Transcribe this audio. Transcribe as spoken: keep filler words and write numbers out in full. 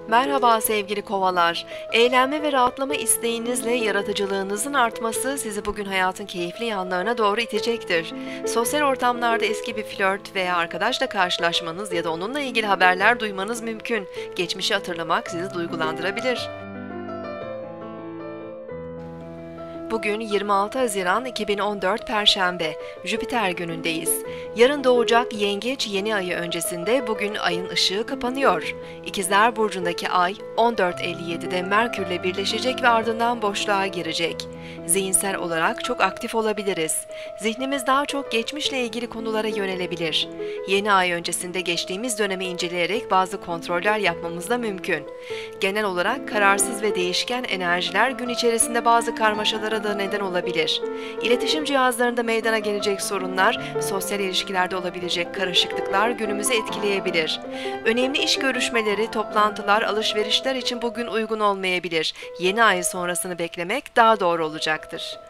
Merhaba sevgili kovalar. Eğlenme ve rahatlama isteğinizle yaratıcılığınızın artması sizi bugün hayatın keyifli yanlarına doğru itecektir. Sosyal ortamlarda eski bir flört veya arkadaşla karşılaşmanız ya da onunla ilgili haberler duymanız mümkün. Geçmişi hatırlamak sizi duygulandırabilir. Bugün yirmi altı Haziran iki bin on dört Perşembe, Jüpiter günündeyiz. Yarın doğacak Yengeç yeni ayı öncesinde bugün ayın ışığı kapanıyor. İkizler Burcu'ndaki ay on dört elli yedi'de Merkürle birleşecek ve ardından boşluğa girecek. Zihinsel olarak çok aktif olabiliriz. Zihnimiz daha çok geçmişle ilgili konulara yönelebilir. Yeni ay öncesinde geçtiğimiz dönemi inceleyerek bazı kontroller yapmamız da mümkün. Genel olarak kararsız ve değişken enerjiler gün içerisinde bazı karmaşalara da neden olabilir. İletişim cihazlarında meydana gelecek sorunlar, sosyal ilişkilerde olabilecek karışıklıklar günümüzü etkileyebilir. Önemli iş görüşmeleri, toplantılar, alışverişler için bugün uygun olmayabilir. Yeni ay sonrasını beklemek daha doğru olacaktır.